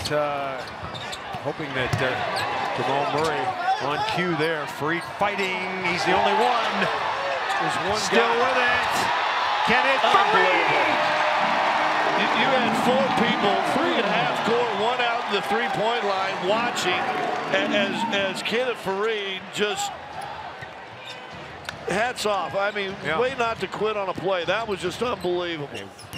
hoping that Jamal Murray on cue there. Faried fighting. He's the only one. There's one still guy with it. Kenneth Faried. You had 4 people, 3 at half court, 1 out in the 3-point line, watching as Kenneth Faried just hats off. I mean, way not to quit on a play. That was just unbelievable.